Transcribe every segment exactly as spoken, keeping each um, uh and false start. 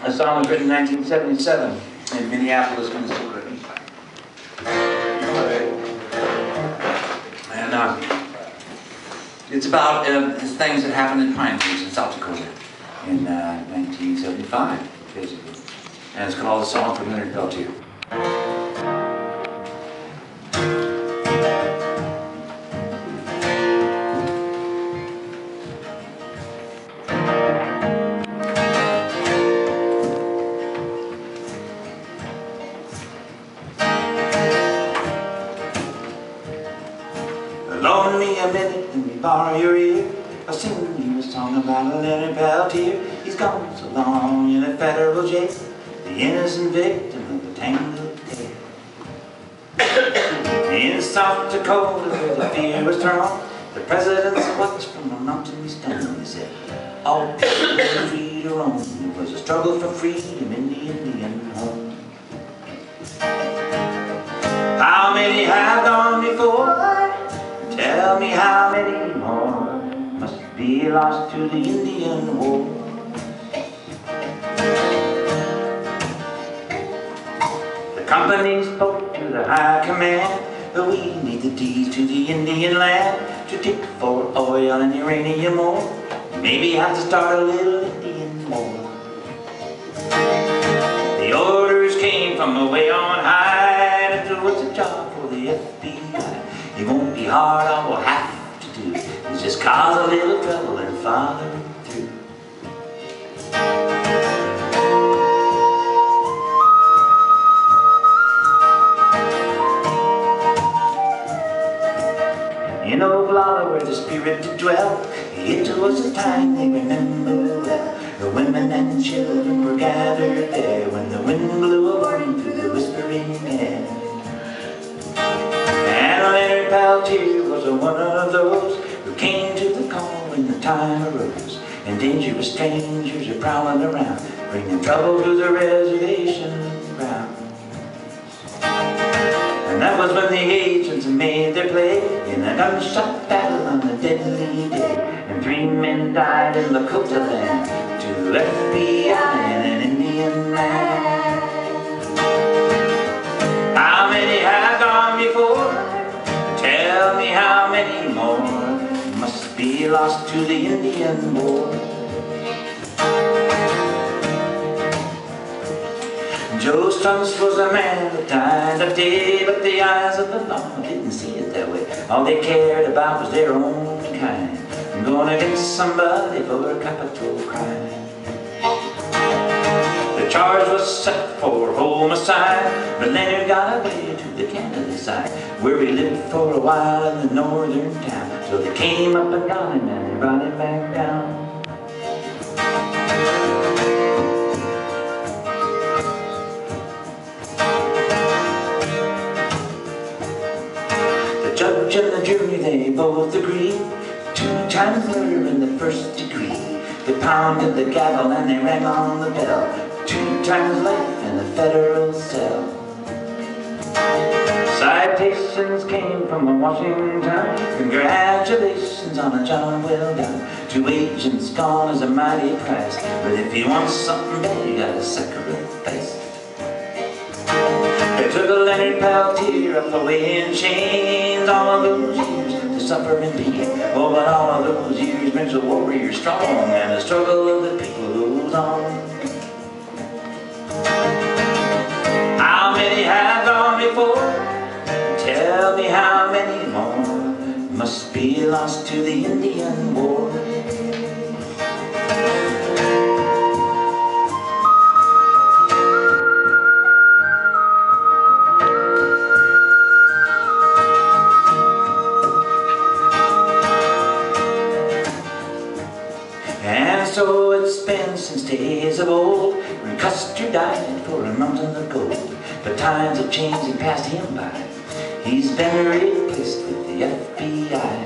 The song was written in nineteen seventy-seven in Minneapolis, Minnesota. And uh, it's about uh, things that happened in Pine Trees in South Dakota in uh, nineteen seventy-five, basically. And it's called A Song from Leonard Peltier. Loan me a minute, let me borrow your ear. I'll sing you a song about Leonard Peltier. He's gone so long in a federal jail, the innocent victim of a tangled tale. In South Dakota, where the fear was strong, the presidents watched from a mountain stone. He said, all people were free to roam. It was a struggle for freedom in the Indian home. How many have gone before? Tell me how many more must be lost to the Indian war. The company spoke to the high command that we need the deeds to the Indian land to dig for oil and uranium ore. Maybe have to start a little Indian war. The orders came from away on high, and it was a job for the F B I. It won't be hard, all we'll have to do is just cause a little trouble and follow through. In Oglala where the spirit did dwell, it was a time they remember well. The women and children were gathered there when the wind blew a warning through the whispering air. Leonard Peltier was one of those who came to the call when the time arose, and dangerous strangers are prowling around, bringing trouble to the reservation ground. And that was when the agents made their play in a gunshot battle on the deadly day, and three men died in Lakota land, two F B I and an Indian man. How many have gone before? Tell me how many more must be lost to the Indian war. Joe Stunts was a man that died of day, but the eyes of the law didn't see it that way. All they cared about was their own kind, and going against somebody for a capital crime. The charge was set for homicide, but Leonard got away to the Canada side, where he lived for a while in the northern town, till they came up and got him and they brought him back down. The judge and the jury, they both agreed, two times murder in the first degree. They pounded the gavel and they rang on the bell, two times life in the federal cell. Citations came from Washington, congratulations on a job well done. Two agents gone is a mighty price, but if you want something better, you gotta sacrifice. They took a Leonard Peltier up away in chains, all of those years to suffer and pain. Oh, but all of those years makes a warrior strong, and the struggle of the people goes on. How many have gone before? Tell me how many more must be lost to the Indian war. And so it's been since days of old, when Custer died for a mountain of gold. But times have changed and passed him by. He's been replaced with the F B I.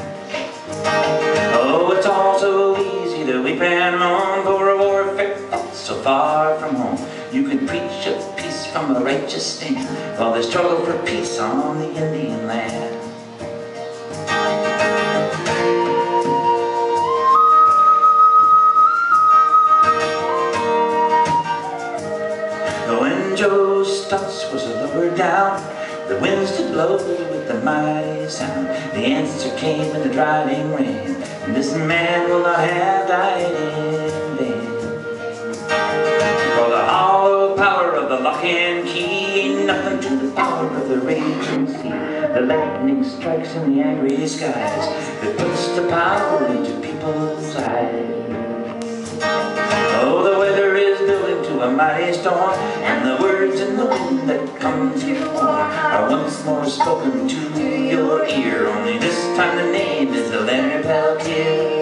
Oh, it's all so easy to weep and moan for a warfare that's so far from home. You can preach of peace from a righteous stand while they struggle for peace on the Indian land. mighty sound. The answer came in the driving rain, and this man will not have died in vain. For the hollow power of the lock and key ain't nothing to the power of the raging sea. The lightning strikes in the angry skies, that puts the power into people's eyes. Oh, the weather is building to a mighty storm, and the words in the wind that come to your horn are once more spoken to your ear. Only this time the name is the Leonard Peltier.